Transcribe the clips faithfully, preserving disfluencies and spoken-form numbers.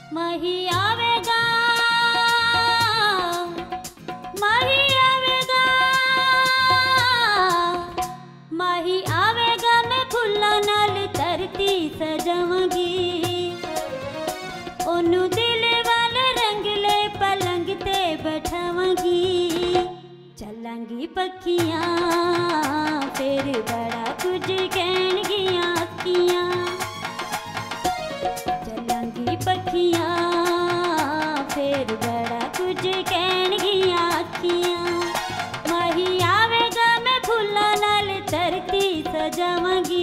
माही आवेगा, माही आवेगा, माही आवेगा, मैं फुल्लां नाल धरती सजावांगी। ओनू दिल वाले रंगले पलंग ते बैठावांगी। चलांगी पखियां फिर बड़ा कुछ कहणगियां अखियां। चलांगी पखियां फिर बड़ा कुछ कहणगियां अखियां। माही आवेगा, मैं फुल्लां नाल धरती सजावांगी।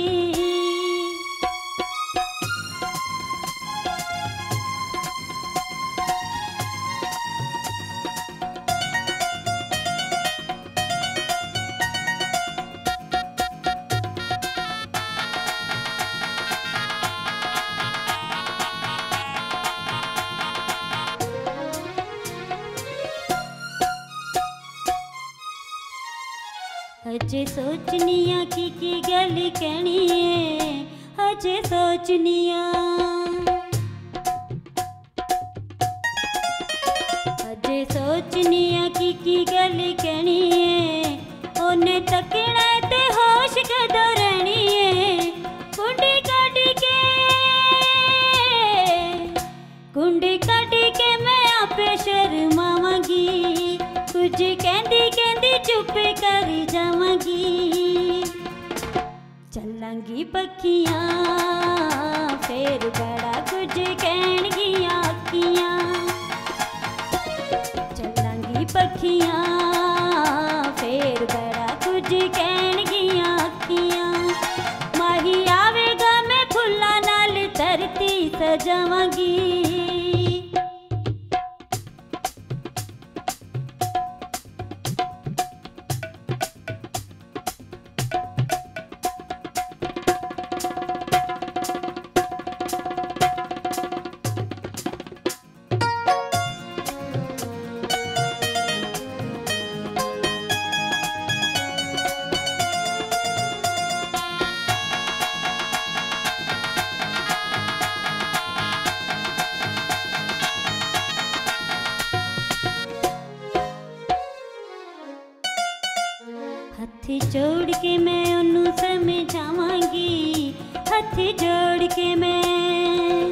अजे सोचनिया की की गल कहनी है, अजे सोचनिया, अजे सोचनिया की की गल कहनी है। ओने तकना ते होश कदों रहनी है। कुंडी कढ़ के, कुंडी कढ़ के मैं आपे शर्मावांगी। कुछ कहंदी कहंदी चुप कर जावांगी। चलांगी पखियां फिर बड़ा कुछ कहणगियां अखियां। चलांगी पखियां फिर बड़ा कुछ कहणगियां अखियां। माही आवेगा, मैं फुल्लां नाल धरती सजावांगी। हथ जोड़ के मैं ओनू समझावांगी। हथ जोड़ के मैं,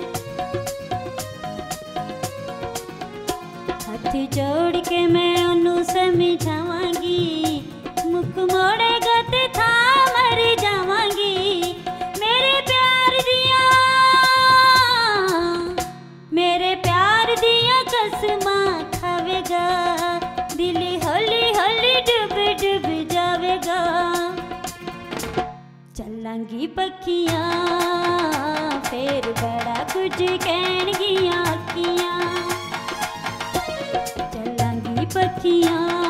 हथ जोड़ के मैं ओनू समझावांगी। मुख मोड़ेगा ते था मर जावांगी। मेरे प्यार दिया, मेरे प्यार दिया कसमां खावेगा। दिल हौली हौली डूब डूब जावेगा। चलांगी पखियां फिर बड़ा कुछ कहणगियां अखियां। चलांगी पखियां